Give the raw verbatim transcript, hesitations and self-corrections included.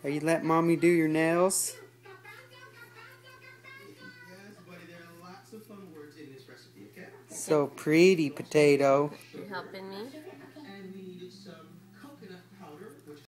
Are you letting Mommy do your nails? So pretty, Potato. You helping me?